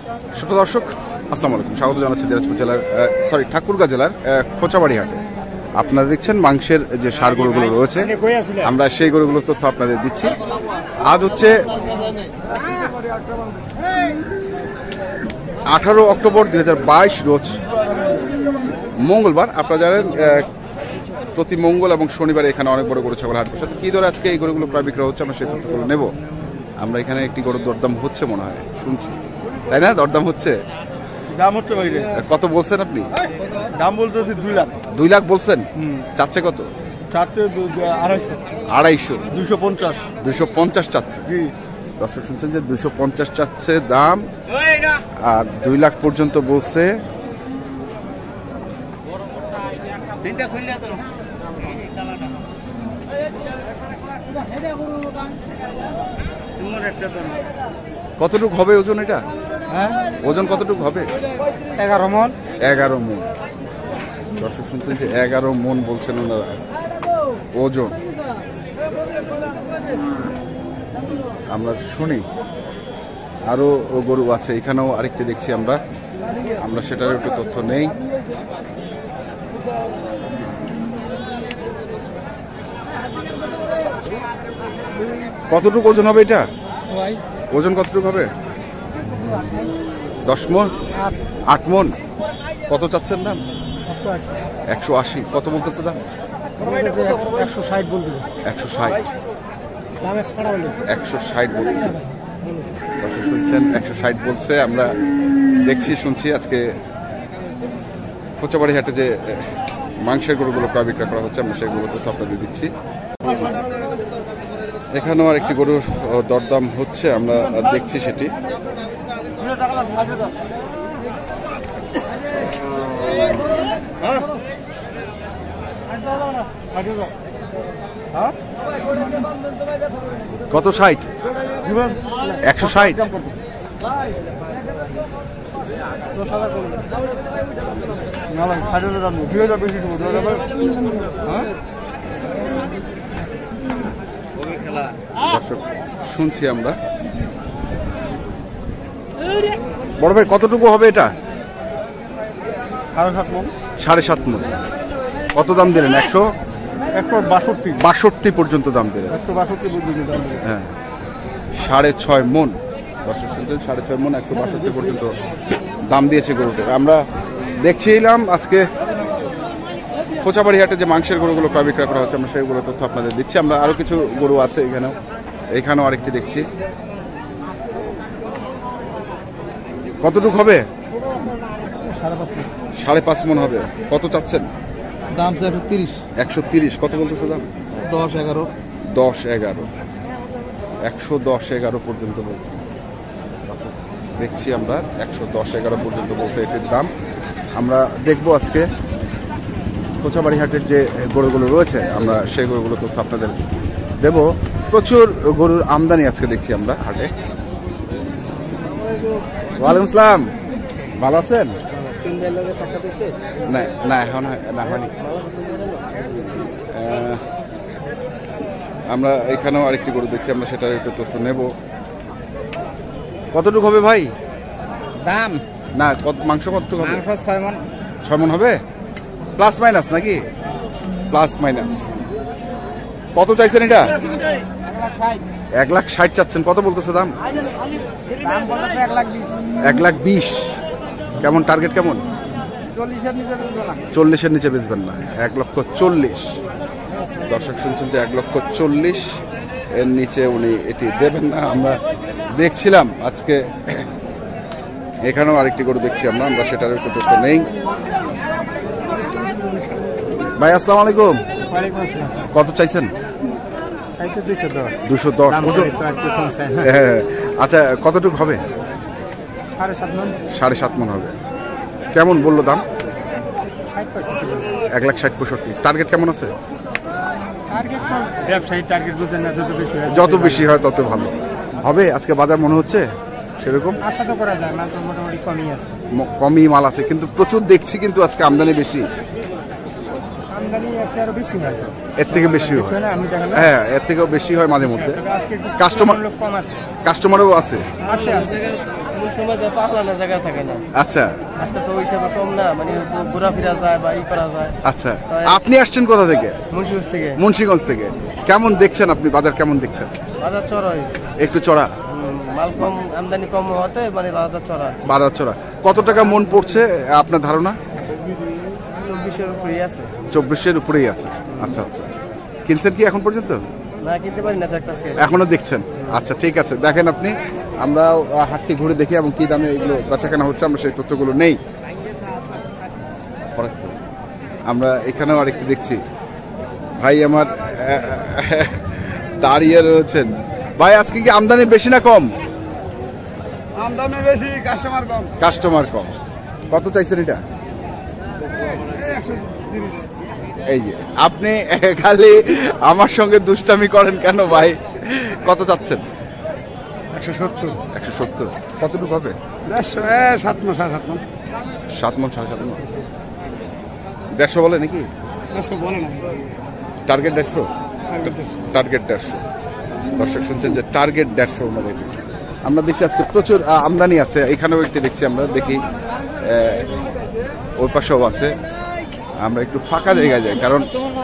ছোট দর্শক আসসালামু আলাইকুম, স্বাগত জানাচ্ছি দিনাজপুর জেলার ঠাকুরগাঁ জেলার খোঁচাবাড়ি হাটে। আপনারা দেখছেন মাংসের যে ষাঁড় গরুগুলো রয়েছে, আমরা সেই গরুগুলোর তথ্য আপনাদের দিচ্ছি। আজ হচ্ছে 18 অক্টোবর 2022 রোজ মঙ্গলবার। আপনারা জানেন প্রতি মঙ্গল এবং শনিবার এখানে অনেক বড় গরু ছাগল হাট বসে। কি ধরে আজকে এই গরুগুলো প্রায় বিক্রয় হচ্ছে, আমরা সেই তথ্যগুলো নেব। আমরা এখানে একটি গরুর দরদাম হচ্ছে মনে হয়, শুনছি, তাই না? দরদাম হচ্ছে, দাম হচ্ছে বাইরে। কত বলছেন আপনি? দাম বলতেছি 2 লাখ। 2 লাখ বলছেন? চাচ্ছে কত? চারটে 250 250 250 চাচ্ছে। জি দর্শক শুনছেন যে 250 চাচ্ছে দাম, আর 2 লাখ পর্যন্ত বলছে। কতটুকু হবে ওজন এটা? ওজন কতটুকু হবে? 11 মণ। 11 মণ। দর্শক শুনছেন যে 11 মণ বলছেন ওনারা ওজন। আমরা শুনি আরো গরু আছে, এখানেও আরেকটি দেখছি আমরা সেটার একটু তথ্য নেই। কতটুকু ওজন হবে এটা? ওজন কতটুকু হবে? 10 মণ? 8 মণ। কত চাচ্ছেন দাম? 180। কত বলতেছে দাম? 160 বলতেছে। 160 বলতেছে। দর্শক শুনছেন 160 বলছে। আমরা দেখছি শুনছি আজকে খোঁচাবাড়ি হাটে যে মাংসের গরুগুলো প্রায় বিক্রয় করা হচ্ছে, আমরা সেগুলো তো আপনাদের দিচ্ছি। এখানেও আর একটি গরুর দরদাম হচ্ছে, আমরা দেখছি সেটি। কত? 60? 160? শুনছি আমরা। বড় ভাই কতটুকু হবে এটা? 7.5 মণ। কত দাম দিলেন? 162 পর্যন্ত দাম দিলেন। হ্যাঁ, 6.5 মণ। দর্শক শুনছেন 6.5 মণ, 162 পর্যন্ত দাম দিয়েছে গরুটা। আমরা দেখছিলাম আজকে খোঁচাবাড়ি হাটে যে মাংসের গরুগুলো প্রায় বিক্রয় করা হচ্ছে, আমরা সেইগুলো তথ্য আপনাদের দিচ্ছি। আমরা আরো কিছু গরু আছে এখানেও আরেকটি দেখছি। কতটুকু হবে? 5.5 মণ হবে। কত চাচ্ছেন দাম? 130। 130। কত বলতেছে দাম? 10-11 110-11 পর্যন্ত বলছে। দেখছি আমরা 110-11 পর্যন্ত বলছে এটির দাম। আমরা দেখবো আজকে খোঁচাবাড়ি হাটের যে গরুগুলো রয়েছে, আমরা সেই গরুগুলো তথ্য আপনাদের দেব। প্রচুর গরুর আমদানি আজকে দেখছি আমরা হাটে। ওয়ালাইকুম আসসালাম, ভালো আছেন? না এখন না হয়নি। আমরা এখানেও আরেকটি গরু দেখছি, আমরা সেটার একটু তথ্য নেব। কতটুকু হবে ভাই দাম? না, মাংস কতটুকু হবে? 6 মণ হবে, প্লাস মাইনাস নাকি? Plus minus. কত চাইছেন এটা? 1,60,000 চাচ্ছেন। কত বলতেছে দাম? 1,20,000। কেমন টার্গেট? কেমন? 40-এর নিচে বেচবেন না? 1,40,000। দর্শক শুনছেন যে 1,40,000 এর নিচে উনি এটি দেবেন না। আমরা দেখছিলাম আজকে এখানেও আরেকটি গরু দেখছি আমরা সেটার একটু তথ্য নেই। ভাই আসসালামু আলাইকুম। কত চাইছেন? 210। হ্যাঁ, আচ্ছা কতটুকু হবে? 7.5 মণ হবে। কেমন বললো দাম? 1,60,65। টার্গেট কেমন আছে? যত বেশি হয় তত ভালো হবে। আজকে বাজার মনে হচ্ছে সেরকম আশা তো করা যায় না, তো মোটামুটি কমই আছে, কমই মাল আছে, কিন্তু প্রচুর দেখছি কিন্তু আজকে আমদানি বেশি। এর থেকে বেশি হয়, হ্যাঁ এর থেকেও বেশি হয় মাঝে মধ্যে। কাস্টমারও আছে। এমন সময় যে পাগলানোর জায়গা থাকে না। আচ্ছা আজকে তো ওই হিসাবে কম না, মানে ঘোরাফেরা যায় বা ই করা যায়। আচ্ছা, আপনি আসছেন কোথা থেকে? মুন্সিগঞ্জ থেকে। মুন্সিগঞ্জ থেকে। কেমন দেখছেন আপনি বাজার, কেমন দেখছেন? বাজার চড়াই, একটু চড়া, মাল কম, আমদানি কম হতে মানে বাজার চড়া। বাজার চড়া। কত টাকা মন পড়ছে আপনার ধারণা? 24-এর উপরেই আছে। 24-এর উপরেই আছে। আচ্ছা আচ্ছা, কিনছেন কি এখন পর্যন্ত? না, কিনতে পারি না, দেখতেছি এখনো দেখছেন। আচ্ছা ঠিক আছে, দেখেন আপনি। আমরা হাটটি ঘুরে দেখি এবং কি দামে এগুলো বেচাকেনা হচ্ছে, আমরা সেই তথ্যগুলো নেই। আমরা এখানেও আরেকটি দেখছি, ভাই আমার দাঁড়িয়ে রয়েছেন। ভাই আজকে কি আমদানি বেশি না কম? আমদানি বেশি, কাস্টমার কম। কাস্টমার কম। কত চাইছেন এটা? 130। এই যে আপনি খালি আমার সঙ্গে দুষ্টামি করেন কেন ভাই? কত চাচ্ছেন? 170। 170। কতটুকু হবে? 7 মণ, 7.5 মণ। 7 মণ, 7.5 মণ। 150 বলে নাকি? 150 বলে না, টার্গেট 150। টার্গেট 150। দর্শক শুনছেন যে টার্গেট 150 আমাদের। আমরা দেখছি আজকে প্রচুর আমদানি আছে। এখানেও একটি দেখছি, আমরা দেখি ওই পাশেও আছে। আমরা একটু ফাঁকা জায়গায় যাই, কারণ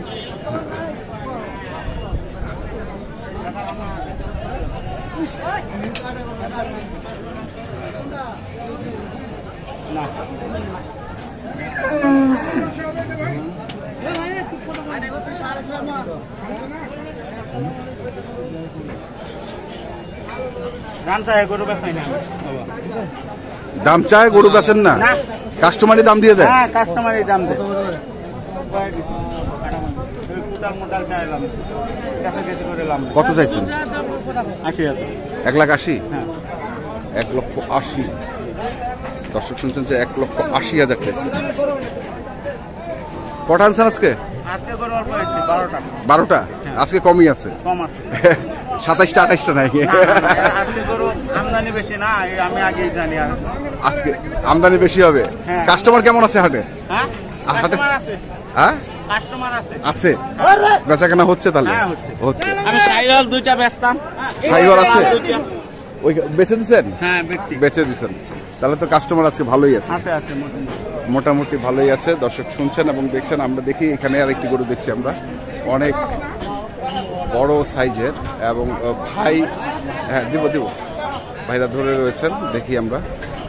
দাম চায়, গরু বেচেন না? কাস্টমারই দাম দিয়ে দেয়? হ্যাঁ, কাস্টমারই দাম দেয়। কত চাইছেন? 80,000। 1,80,000? 1,80,000। দর্শক শুনছেন যে 1,80,000 চাইছে। কটা আনছেন আজকে? আজকে গরু অল্প হয়েছে, 12টা। 12টা? আজকে কমই আছে। কম আছে। 27টা 28টা নাই। আজকে গরু আমদানি বেশি না, আমি আগেই জানি। আর আজকে আমদানি বেশি হবে। হ্যাঁ। কাস্টমার কেমন আছে হাটে? হ্যাঁ, হাটে কাস্টমার আছে। হ্যাঁ কাস্টমার আছে। আছে, বেচাকেনা হচ্ছে তাহলে? হ্যাঁ, হচ্ছে। হচ্ছে। আমি সাইওয়াল 2টা বেচতাম। সাইওয়াল আছে? ওই বেচে দিছেন? হ্যাঁ, বেচছি। বেচে দিছেন, তাহলে তো কাস্টমার আজকে ভালোই আছে। আছে আছে, মোটামুটি ভালোই আছে। দর্শক শুনছেন এবং দেখছেন। আমরা দেখি এখানে আরেকটি গরু দেখছি আমরা, অনেক বড় সাইজের। এবং ভাই, হ্যাঁ দিব দিব, ভাইরা ধরে রয়েছেন। দেখি আমরা,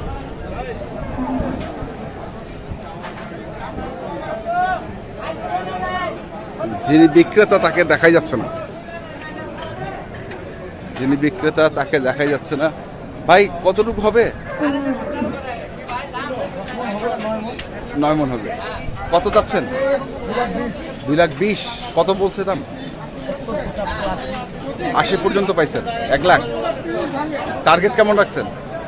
যিনি বিক্রেতা তাকে দেখাই যাচ্ছে না, যিনি বিক্রেতা তাকে দেখাই যাচ্ছে না। ভাই কতটুকু হবে? 9 মণ হবে। কত চাচ্ছেন? 2,20,000। কত বলছে দাম? 80 পর্যন্ত পাইছেন? 1 লাখ। টার্গেট কেমন রাখছেন?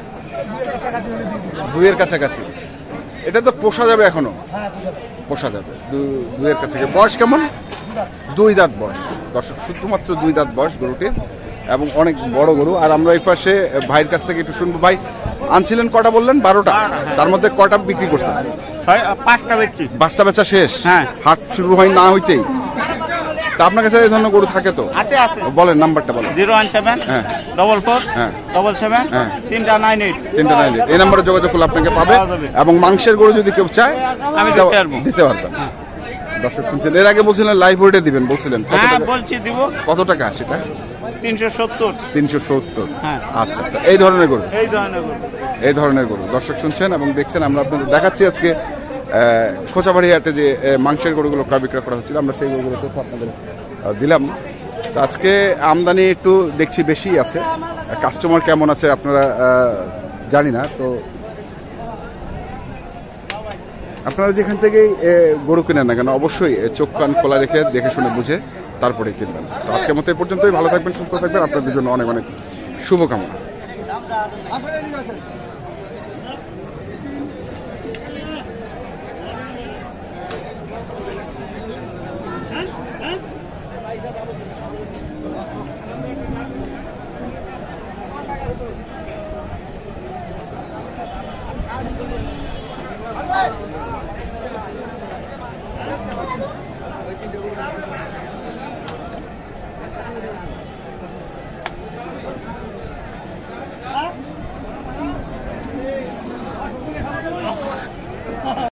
2-এর কাছাকাছি। এটা তো পোষা যাবে এখনো? পোষা যাবে 2-এর কাছাকাছি। বয়স কেমন? 2 দাঁত বয়স। দর্শক শুধুমাত্র 2 দাঁত বয়স গরুটির, এবং অনেক বড় গরু। আর আমরা এই পাশে ভাইয়ের কাছ থেকে একটু শুনবো। ভাই আনছিলেন কটা বললেন? 12টা। তার মধ্যে কটা বিক্রি করছেন? 5টা বেচছি। 5টা বেচা শেষ? হ্যাঁ। হাট শুরু হয় না হইতেই? তা আপনার কাছে এই ধরনের গরু থাকে তো? আছে আছে। বলেন নাম্বারটা বলেন। 017 হ্যাঁ 44 হ্যাঁ 77 হ্যাঁ 3টা 98। 3টা 98। এই নাম্বারে যোগাযোগ করলে আপনাকে পাবে। পাওয়া যাবে। এবং মাংসের গরু যদি কেউ চায় আমি দিতে পারবো। দিতে পারবেন। দর্শক শুনছেন, এর আগে বলছিলেন লাইভ ওয়েটে দিবেন, বলছিলেন কত হ্যাঁ, টাকা? বলছি দিব। কত টাকা সেটা? 370। 370। হ্যাঁ। আচ্ছা আচ্ছা, এই ধরনের গরু, এই ধরনের গরু। এই ধরনের গরু দর্শক শুনছেন এবং দেখছেন। আমরা আপনাদের দেখাচ্ছি আজকে খোঁচাবাড়ি হাটে যে মাংসের গরুগুলো ক্রয় বিক্রয় করা হচ্ছিল, আমরা সেই গরুগুলো তথ্য আপনাদের দিলাম। তো আজকে আমদানি একটু দেখছি বেশি আছে। কাস্টমার কেমন আছে আপনারা জানি না। তো আপনারা যেখান থেকেই গরু কেনেন না কেন, অবশ্যই চোখ কান খোলা রেখে দেখে শুনে বুঝে তারপরে কিনবেন। তো আজকের মতো এই পর্যন্তই। ভালো থাকবেন, সুস্থ থাকবেন। আপনাদের জন্য অনেক অনেক শুভকামনা।